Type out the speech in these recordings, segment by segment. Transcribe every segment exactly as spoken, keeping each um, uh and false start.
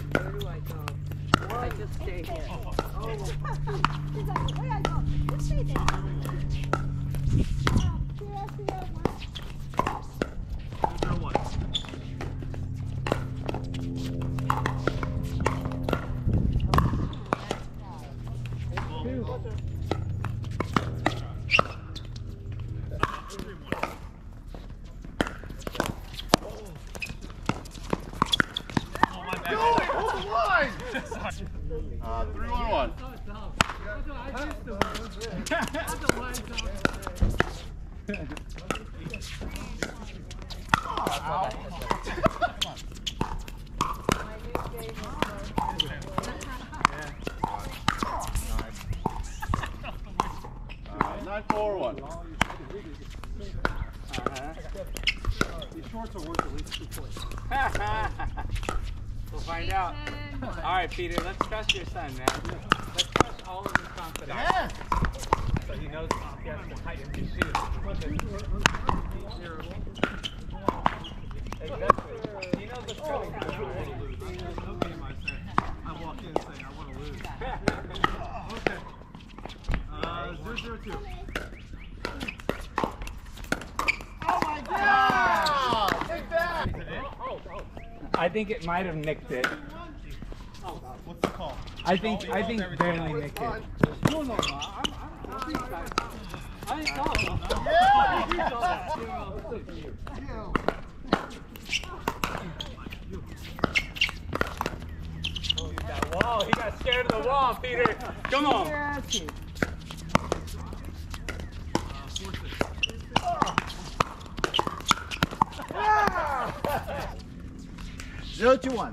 Where do I go? I just stay here. Oh. She's like, where I go? Just stay there. Uh, three, one, one. Nine, four, one. These shorts are worth at least two points. We'll find out. All right, Peter, let's trust your son, man. Let's trust all of his confidence. Yeah. So he knows he has to hide in his shoes. Exactly. He knows what's coming. No game I say. I walk in and say, I want to lose. Okay. Uh, zero, zero, two. Oh my God! Take that! I think it might have nicked it. What's the call? I think I think barely nicked it. No, no, no. I'm, I'm, I ain't calling. That wall, he got scared of the wall, Peter. Come on. Zero, two, one.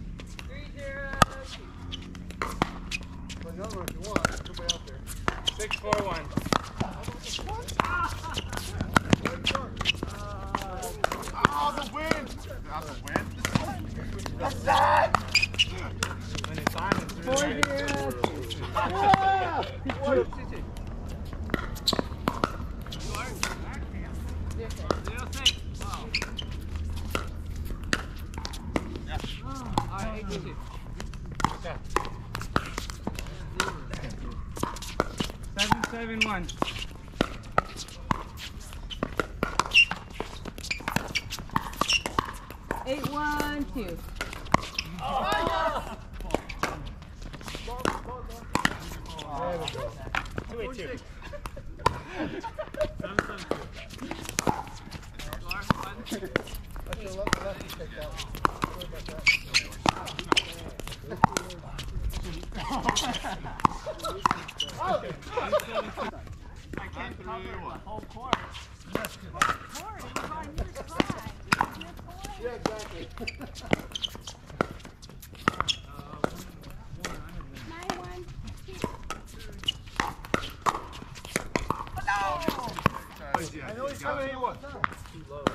Six, four, one. Oh, the wind! That's the wind. That's that! When it's on, it's really Seven, seven, one. Eight, one, two. Oh. Two, eight, two. Seven, seven, two. I can't cover the whole court. Yeah, exactly. Nine, one, two. I know he's coming at one. Too low.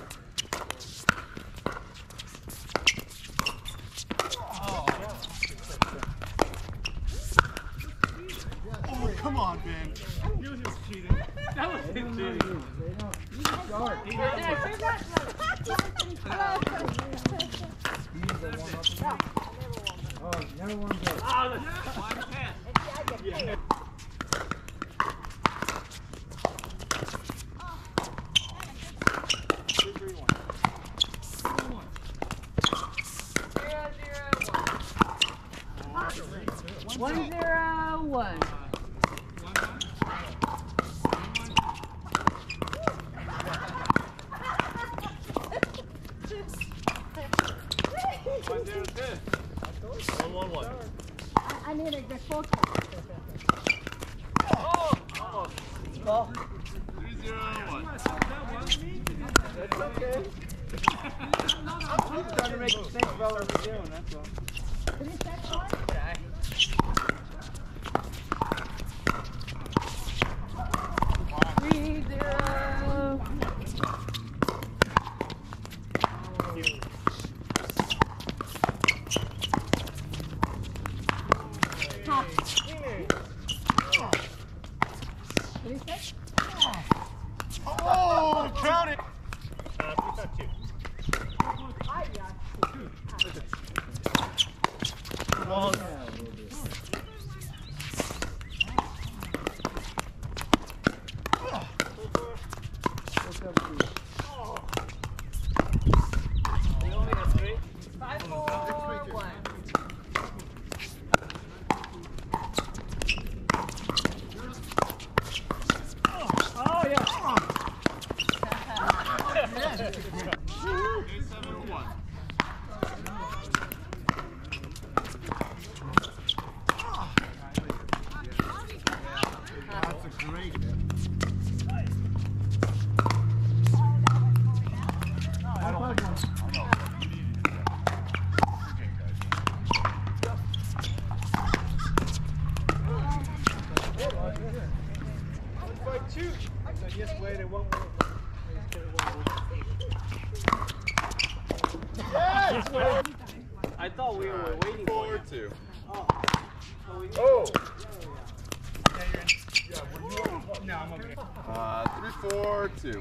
Oh, come on, Ben. You was just cheating. That was his cheating. Oh, never won Oh, one ten. yeah. One zero one. One zero two. One, one, one. I, I need a good focus. Oh, almost. Ball. Three zero one. That's okay. I'm trying to make you think about what we're doing, that's all. Three sets one? Three zero. Top. Three sets? Oh, count it! Uh, three, five, two. I got two. balls. We only have three. Five, four, one. Oh, yeah. Eight, seven, one. That's a great. Two. So just wait one more. I thought we were waiting for Four you. two. Oh. So we Oh. No, I'm okay. Uh, three four two.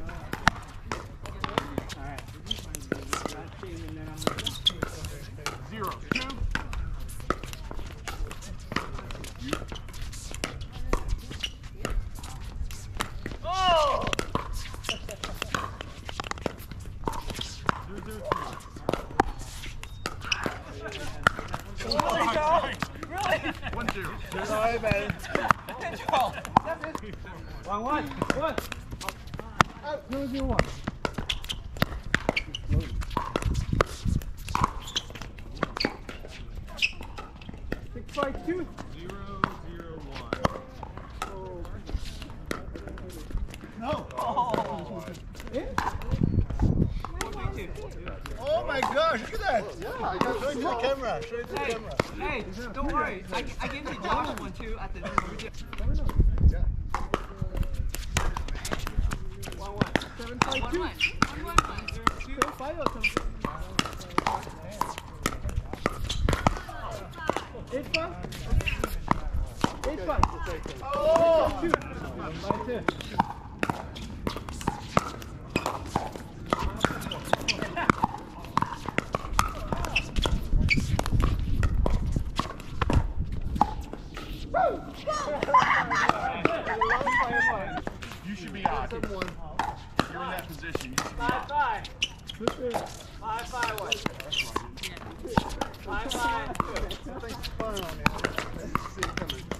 Alright. Last team and then I'm gonna Zero. Two. Oh! Zero, zero, two. Really, Joe? Really? One, zero. Sorry, man. Joe. One, one, one. Zero zero one. Six, five, two. Zero, zero, one. No. Oh. Oh my gosh, look at that. Yeah, I got show it to the camera. Show it to the Hey, camera. hey, don't worry. I, I gave you Josh one too at the Yeah. one, one. Seven, five, One, two. one. One, one, one. Seven, five, or something. Eight, five. Eight, five. Oh! Two. Five, two. You should be out. You're in that position. You should be Five, out. five. Five, five, one. Five, five, two. Something's fun on it. Let's see it coming.